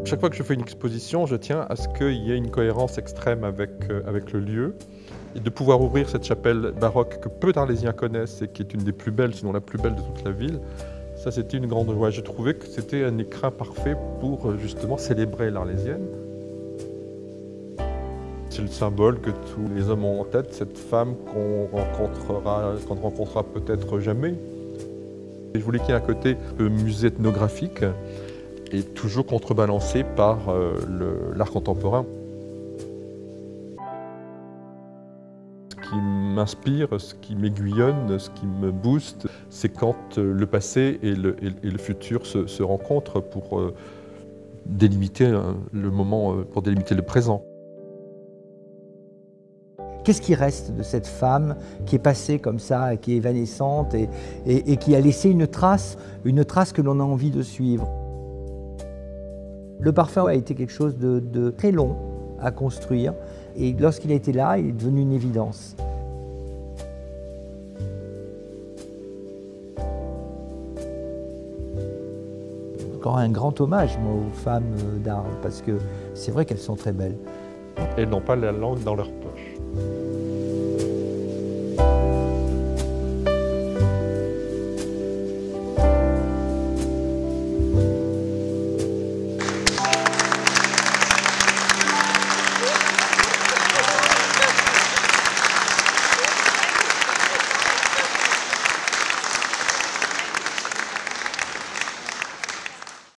Chaque fois que je fais une exposition, je tiens à ce qu'il y ait une cohérence extrême avec le lieu. Et de pouvoir ouvrir cette chapelle baroque que peu d'Arlésiens connaissent et qui est une des plus belles, sinon la plus belle de toute la ville, ça c'était une grande joie. J'ai trouvé que c'était un écrin parfait pour justement célébrer l'Arlésienne. C'est le symbole que tous les hommes ont en tête, cette femme qu'on ne rencontrera peut-être jamais. Et je voulais qu'il y ait un côté un peu musée ethnographique et toujours contrebalancé par l'art contemporain. Ce qui m'inspire, ce qui m'aiguillonne, ce qui me booste, c'est quand le passé et le futur se rencontrent pour délimiter le moment, pour délimiter le présent. Qu'est-ce qui reste de cette femme qui est passée comme ça, qui est évanescente et qui a laissé une trace que l'on a envie de suivre? Le parfum a été quelque chose de très long à construire et lorsqu'il a été là, il est devenu une évidence. Encore un grand hommage, moi, aux femmes d'Arles, parce que c'est vrai qu'elles sont très belles. Elles n'ont pas la langue dans leur poche.